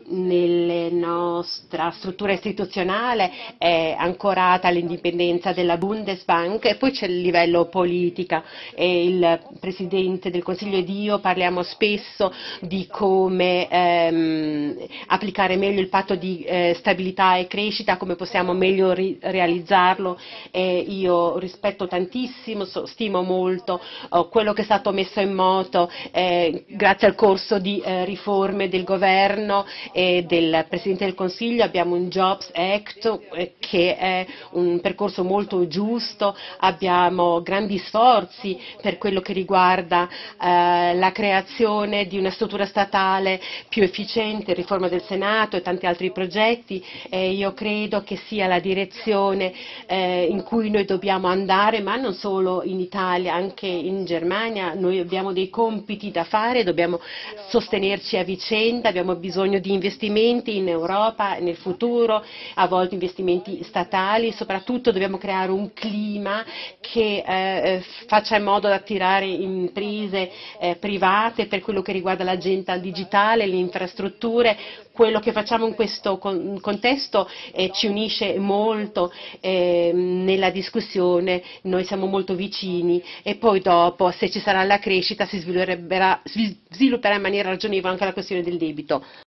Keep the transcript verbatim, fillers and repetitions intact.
nella nostra struttura istituzionale è ancorata all'indipendenza della Bundesbank e poi c'è il livello politica e il Presidente del Consiglio ed io parliamo spesso di come ehm, applicare meglio il patto di eh, stabilità e crescita, come possiamo meglio ri- realizzarlo e io rispetto tantissimo, so- stimo molto oh, quello che è stato messo in moto eh, grazie al corso di eh, riforme del governo e del Presidente del Consiglio. Abbiamo un Jobs Act eh, che è un percorso molto giusto, abbiamo grandi sforzi per quello che riguarda eh, la creazione di una struttura statale più efficiente, riforma del Senato e tanti altri progetti e io credo che sia la direzione eh, in cui noi dobbiamo andare, ma non solo in Italia, anche in Germania. Noi abbiamo dei compiti da fare, dobbiamo sostenerci a vicenda, abbiamo bisogno di investimenti in Europa nel futuro, a volte investimenti statali, soprattutto dobbiamo creare un clima che eh, faccia in modo di attirare imprese eh, private per quello che riguarda l'agenda digitale, le infrastrutture. Quello che facciamo in questo con- contesto eh, ci unisce molto eh, nella discussione, noi siamo molto vicini e poi dopo se ci sarà la crescita si svilupperà, si svilupperà in maniera ragionevole anche la questione del debito.